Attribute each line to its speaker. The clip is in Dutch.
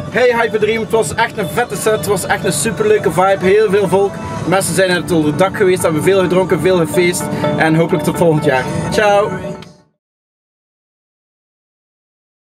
Speaker 1: Hey Hyperdream, het was echt een vette set, het was echt een superleuke vibe, heel veel volk. Mensen zijn net onder het dak geweest, hebben veel gedronken, veel gefeest en hopelijk tot volgend jaar. Ciao!